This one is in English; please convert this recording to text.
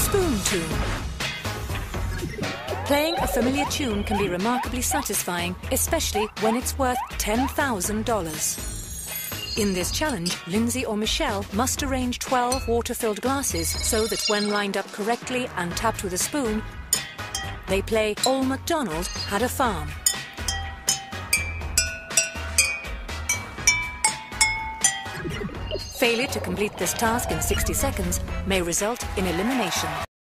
Spoon tune. Playing a familiar tune can be remarkably satisfying, especially when it's worth $10,000. In this challenge, Lindsay or Michelle must arrange 12 water-filled glasses so that when lined up correctly and tapped with a spoon, they play Old Mcdonald Had a Farm. Failure to complete this task in 60 seconds may result in elimination.